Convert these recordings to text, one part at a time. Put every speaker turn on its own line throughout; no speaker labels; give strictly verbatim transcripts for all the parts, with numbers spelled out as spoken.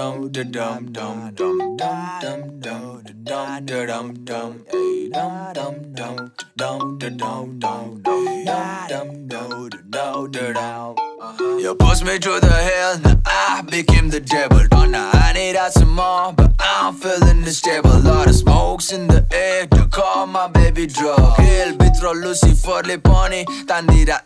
dum da dum dum dum dum dum dum dum da dum dum ay dum dum dum dum da dum dum dum dum dum dum da dum. You pushed me to the hell, now I became the devil. Don't know I need out some more, but I'm feeling unstable. Lot of smokes in the air, to call my baby drug. Hell bitro Lucifer le pani tandira.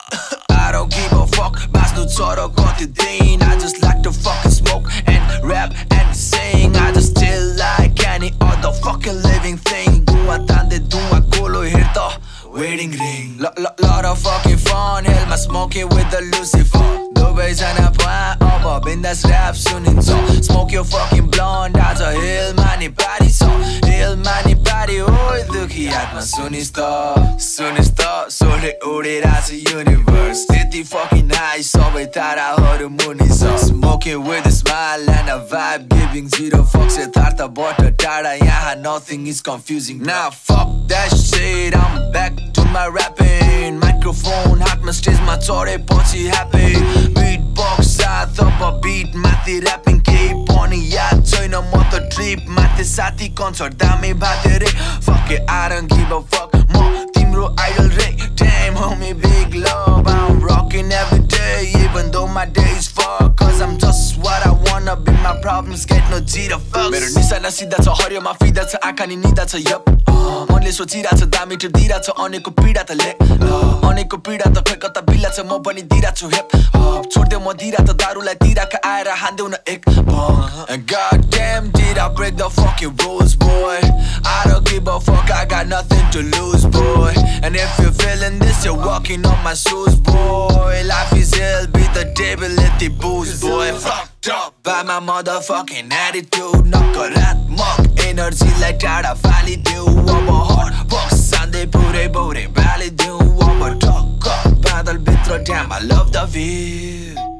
I don't give a fuck, baasnu chora kati din. I just like to fucking smoke and rap and sing. I just chill like any other fucking living thing. Dua tande dua kolo hirta wedding ring. Lot, lot, lot of fucking fun, hell my smoking with the Lucifer. Dubai jana pa aba bindas rap sunincha. Smoke your fucking blonde, आज hill mani party so hill mani party. Oi dukhi atma sunista sunista sole udera cha universe. त्यति fucking high sabai ताराहरु मुनि छ. Smoking with a smile and a vibe giving zero fucks. यथार्थबाट टाढा यहाँ nothing is confusing. Nah fuck that shit, I'm back to my rapping. Microphone हातमा स्टेजमा चढेपछि happy. Beatbox साथ अब beat माथि rapping केही पनि याद छैन म त trip माथि साथी concert दामी भाते रे. Fuck it, I don't give a fuck, म तिम्रो idol रे. Damn homie, big love, I'm rocking every day, even though my days fuck. Cause I'm just what I wanna be, my problems get no G to fuck. मेरो निशाना सिधा छ, हरियोमा फिदा छ, आँखा नि निदा छ. यप मनले सोचिरहेछ, दामी टिप दिइरहेछ, अनेकको पीडा त ले अनेकको पीडा त खै कता बिल्ला छ, म पनि दिइरहेको छु हिप हप. छोड्देऊ म दिइरहेको त दारुलाई तिराका आएर हान्देऊ न एक भङ. And goddamn did I break the fucking rules boy. I don't give a fuck, I got nothing to lose boy. And if you're feeling this, you're walking on my shoes boy. Life is hell, be the devil, let the booze boy. Fucked up by my motherfucking attitude. नकारात्मक एनर्जीलाई टाढा फालिदेऊ. अब हट बक्स सान्दै पुरै पुरै बालिदेऊ. अब ढक्क बादलभित्र, damn I love the view.